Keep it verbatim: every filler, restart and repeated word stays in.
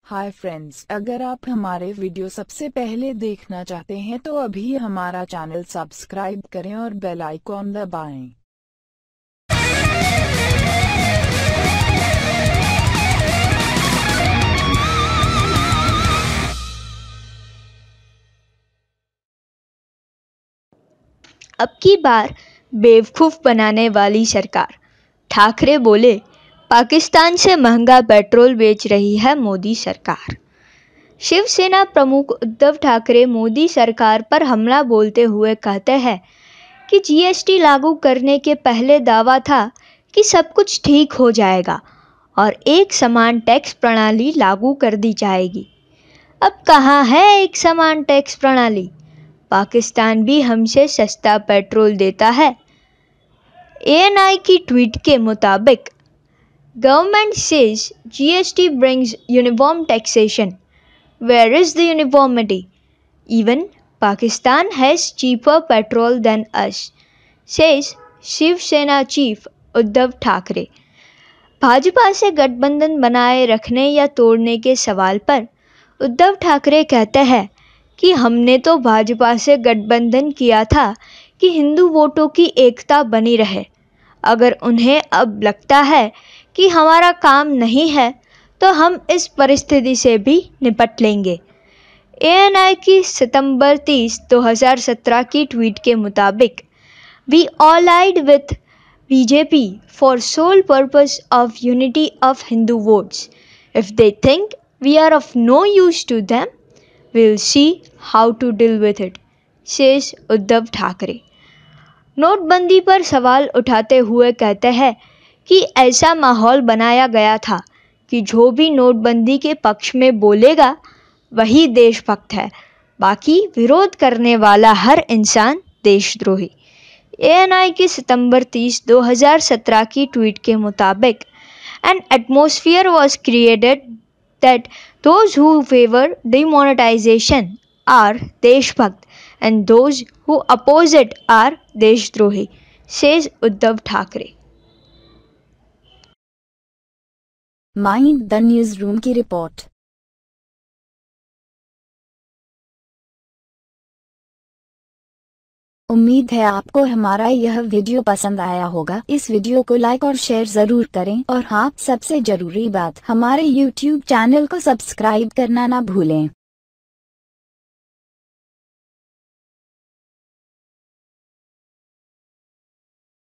Hi friends, अगर आप हमारे वीडियो सबसे पहले देखना चाहते हैं तो अभी हमारा चैनल सब्सक्राइब करें और बेल आइकॉन दबाएं। अब की बार बेवकूफ़ बनाने वाली सरकार। ठाकरे बोले, पाकिस्तान से महंगा पेट्रोल बेच रही है मोदी सरकार। शिवसेना प्रमुख उद्धव ठाकरे मोदी सरकार पर हमला बोलते हुए कहते हैं कि जीएसटी लागू करने के पहले दावा था कि सब कुछ ठीक हो जाएगा और एक समान टैक्स प्रणाली लागू कर दी जाएगी। अब कहाँ है एक समान टैक्स प्रणाली? पाकिस्तान भी हमसे सस्ता पेट्रोल देता है। एएनआई की ट्वीट के मुताबिक, government says GST brings uniform taxation. Where is the uniformity? Even Pakistan has cheaper petrol than us, says Shiv Sena chief Uddhav Thackeray. Bhajpa से गठबंधन बनाए रखने या तोड़ने के सवाल पर उद्धव ठाकरे कहते हैं कि हमने तो भाजपा से गठबंधन किया था कि हिंदू वोटों की एकता बनी रहे। अगर उन्हें अब लगता है कि हमारा काम नहीं है तो हम इस परिस्थिति से भी निपट लेंगे। एएनआई की सितंबर तीस दो हज़ार सत्रह की ट्वीट के मुताबिक, we allied with BJP for sole purpose of unity of Hindu votes. If they think we are of no use to them, we'll see how to deal with it, says Uddhav Thackeray. नोटबंदी पर सवाल उठाते हुए कहते हैं कि ऐसा माहौल बनाया गया था कि जो भी नोटबंदी के पक्ष में बोलेगा वही देशभक्त है, बाकी विरोध करने वाला हर इंसान देशद्रोही। एएनआई की सितंबर तीस दो हज़ार सत्रह की ट्वीट के मुताबिक, an atmosphere was created that those who favour demonetisation are देशभक्त and those who oppose it are देशद्रोही, says Uddhav Thackeray. Mind the news room की रिपोर्ट। उम्मीद है आपको हमारा यह वीडियो पसंद आया होगा। इस वीडियो को लाइक और शेयर जरूर करें और हाँ, सबसे जरूरी बात, हमारे यूट्यूब चैनल को सब्सक्राइब करना ना भूलें।